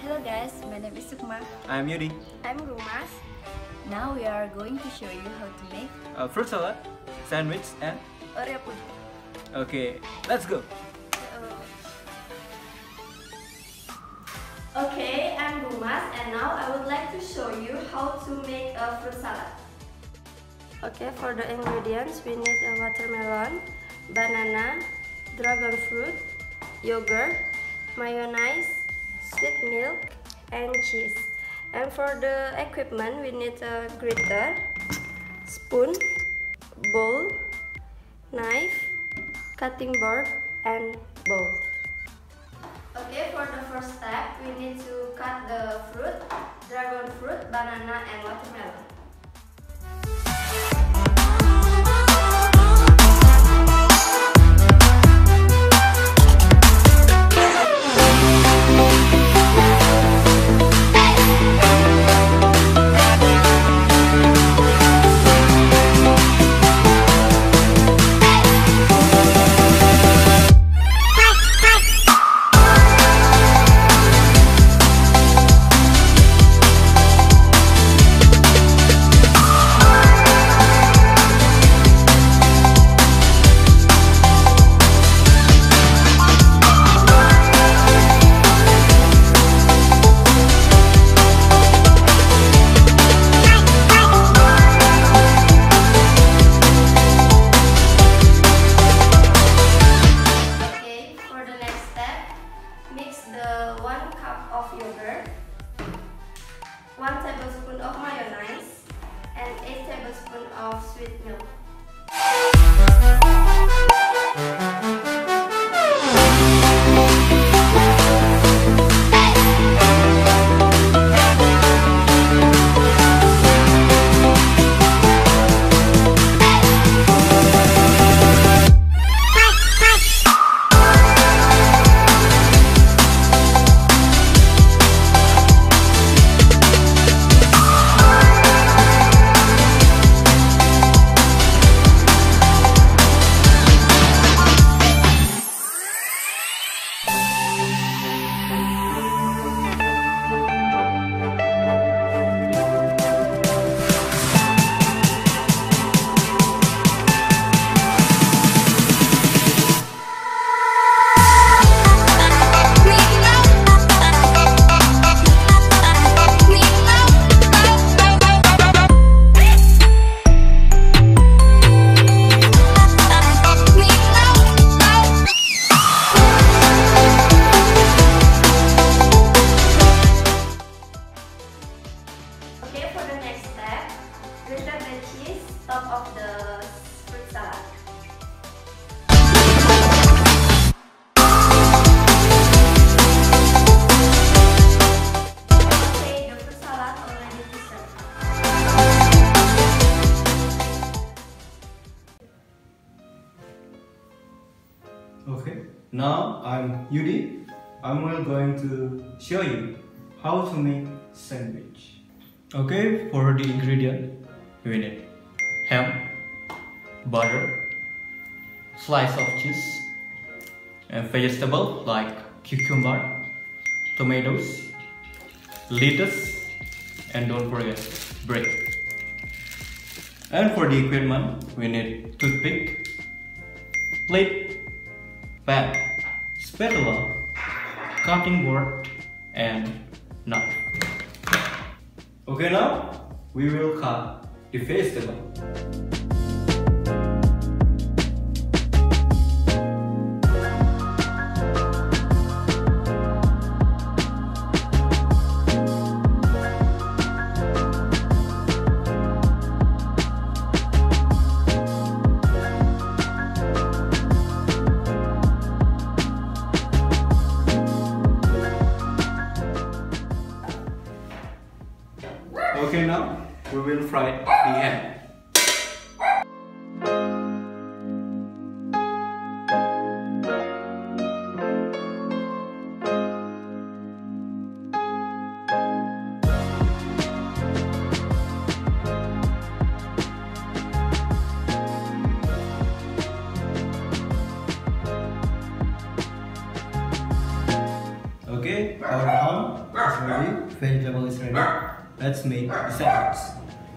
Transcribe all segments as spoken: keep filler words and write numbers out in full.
Hello guys, my name is Sukma. I'm Yudhie. I'm Rumas. Now we are going to show you how to make A fruit salad, sandwich, and Oreo pudding. okay, let's go. Okay, I'm Rumas and now I would like to show you how to make a fruit salad. Okay, for the ingredients we need a watermelon, banana, dragon fruit, yogurt, mayonnaise, sweet milk, and cheese. And for the equipment we need a grater, spoon, bowl, knife, cutting board, and bowl. Okay, for the first step we need to cut the fruit, dragon fruit, banana, and watermelon. one tablespoon of mayonnaise, and eight tablespoons of sweet milk. Top of the fruit salad. Okay, the fruit salad already to serve. Okay, now I'm Yudhie. I'm going to show you how to make sandwich. Okay, for the ingredient we need ham, butter, slice of cheese, and vegetable like cucumber, tomatoes, lettuce, and don't forget bread. And for the equipment, we need toothpick, plate, pan, spatula, cutting board, and knife. Okay, now we will cut the vegetable. Okay, now we will fry the ham. Okay, our Corn is ready. Vegetable is ready. Let's make the salads.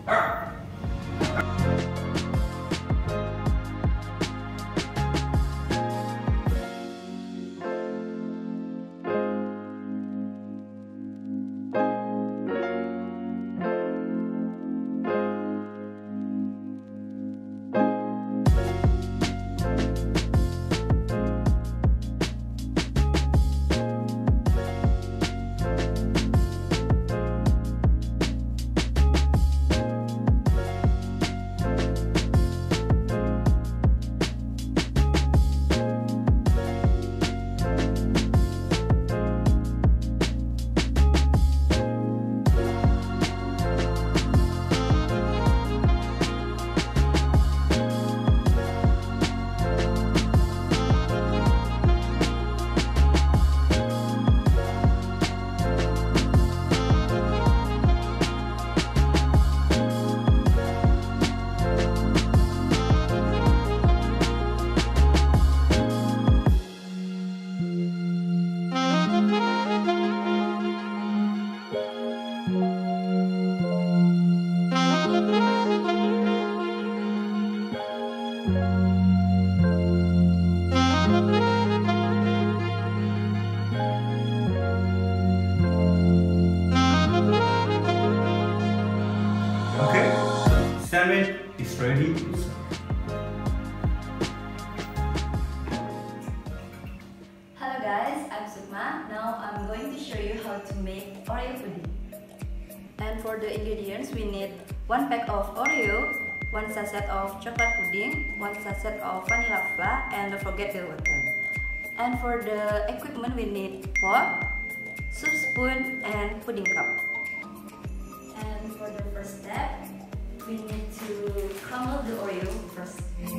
Sandwich is ready to serve. Hello guys, I'm Sukma. Now I'm going to show you how to make Oreo pudding. And for the ingredients, we need one pack of Oreo, one sachet of chocolate pudding, one sachet of vanilla flavor, and don't forget the water. And for the equipment, we need pot, soup spoon, and pudding cup. And for the first step, we need to crumble the Oreo first.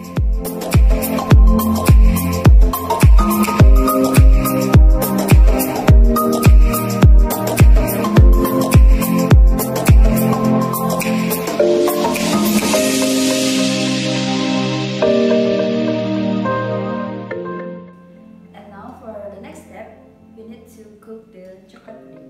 And now for the next step, we need to cook the chocolate pudding.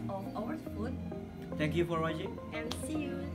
of our food. Thank you for watching. And see you.